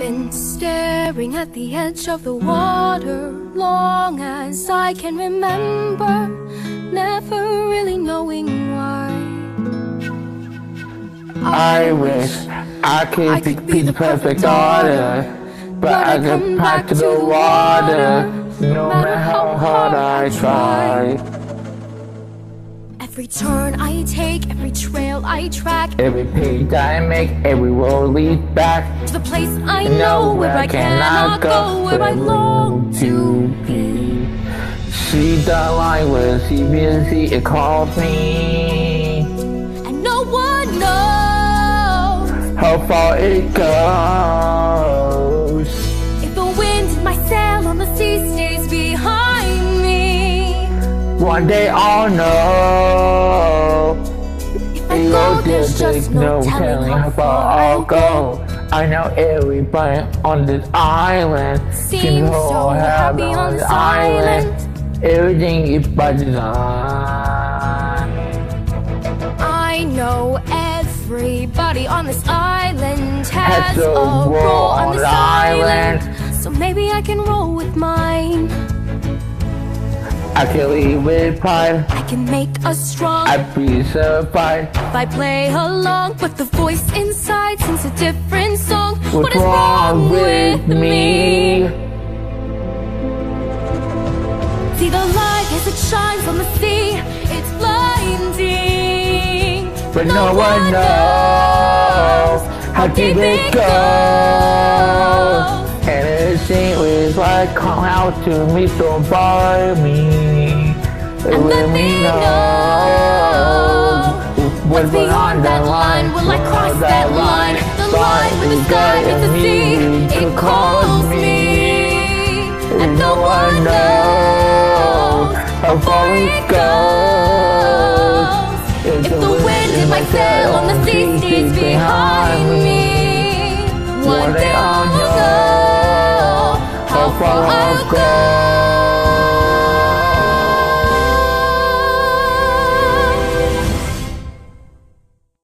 been staring at the edge of the water long as I can remember, never really knowing why. I wish I could be the perfect daughter, but I come back to the water, no matter how hard I try. Every turn I take, every trail I track, every page I make, every road leads back to the place I know where I cannot go, where I long to be. See the line where CBC it calls me, and no one knows how far it goes. If the wind in my sail on the sea stays behind me, one day I'll know. If I go, there's just no telling how far I'll go. I know everybody on this island seems so happy on this island. Everything is by design. I know everybody on this island has a role on this island, so maybe I can roll with mine. I can lead with pride, I can make us strong, I'd be survived if I play along, but the voice inside sings a different song. What's wrong with me? See the light as it shines on the sea, it's blinding, but no one knows how deep it goes. And it seems like come out to me, so bother me, and let me know what's beyond that line. Will I cross that line? The line where the sky meets the sea, it calls me, and no one knows how far it goes. If the wind in my sail on the sea stays behind me, one day I'll know how far I'll go.